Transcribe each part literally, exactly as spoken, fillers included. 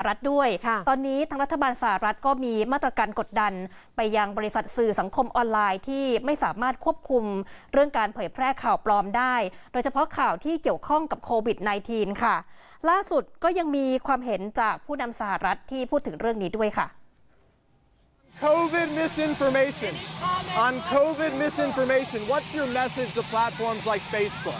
รัฐด้วยตอนนี้ทางรัฐบาลสหรัฐก็มีมาตรการกดดันไปยังบริษัทสื่อสังคมออนไลน์ที่ไม่สามารถควบคุมเรื่องการเผยแพร่ข่าวปลอมได้โดยเฉพาะข่าวที่เกี่ยวข้องกับโควิด สิบเก้า ค่ะล่าสุดก็ยังมีความเห็นจากผู้นำสหรัฐที่พูดถึงเรื่องนี้ด้วยค่ะ COVID misinformation. On COVID misinformation, what's your message to platforms like Facebook?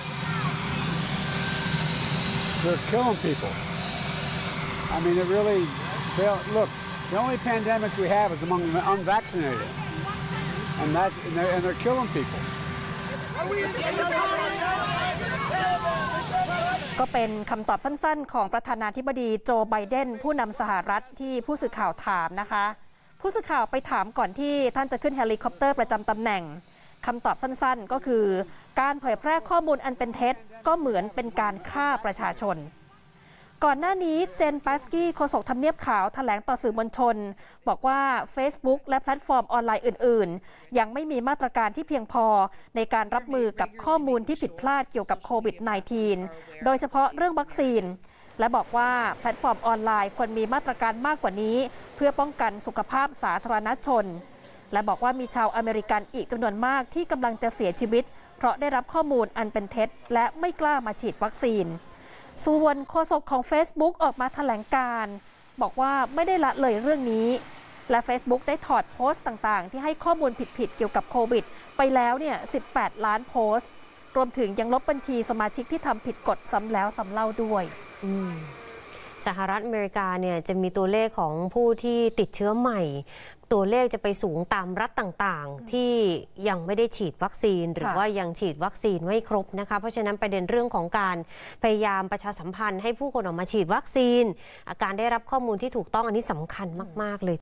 They're killing people. I mean, it really, look, the only pandemic we have is among the unvaccinated. And, that, and, they're, and they're killing people. ก็เป็นคำตอบสั้นๆของประธานาธิบดีโจไบเดนผู้นำสหรัฐที่ผู้สื่อข่าวถามนะคะผู้สื่อข่าวไปถามก่อนที่ท่านจะขึ้นเฮลิคอปเตอร์ประจำตำแหน่งคำตอบสั้นๆก็คือการเผยแพร่ข้อมูลอันเป็นเท็จก็เหมือนเป็นการฆ่าประชาชนก่อนหน้านี้เจนปาสกี้โฆษกทำเนียบขาวแถลงต่อสื่อมวลชนบอกว่า Facebook และแพลตฟอร์มออนไลน์อื่นๆยังไม่มีมาตรการที่เพียงพอในการรับมือกับข้อมูลที่ผิดพลาดเกี่ยวกับโควิด สิบเก้า โดยเฉพาะเรื่องวัคซีนและบอกว่าแพลตฟอร์มออนไลน์ควรมีมาตรการมากกว่านี้เพื่อป้องกันสุขภาพสาธารณชนและบอกว่ามีชาวอเมริกันอีกจำนวนมากที่กำลังจะเสียชีวิตเพราะได้รับข้อมูลอันเป็นเท็จและไม่กล้ามาฉีดวัคซีนส่วนโฆษกของ Facebook ออกมาแถลงการบอกว่าไม่ได้ละเลยเรื่องนี้และ Facebook ได้ถอดโพสต์ต่างๆที่ให้ข้อมูลผิดๆเกี่ยวกับโควิดไปแล้วเนี่ยสิบแปดล้านโพสต์รวมถึงยังลบบัญชีสมาชิกที่ทำผิดกฎซ้ำแล้วซ้ำเล่าด้วยสหรัฐอเมริกาเนี่ยจะมีตัวเลขของผู้ที่ติดเชื้อใหม่ตัวเลขจะไปสูงตามรัฐต่างๆที่ยังไม่ได้ฉีดวัคซีนหรือว่ายังฉีดวัคซีนไม่ครบนะคะเพราะฉะนั้นประเด็นเรื่องของการพยายามประชาสัมพันธ์ให้ผู้คนออกมาฉีดวัคซีนการได้รับข้อมูลที่ถูกต้องอันนี้สำคัญมากๆเลย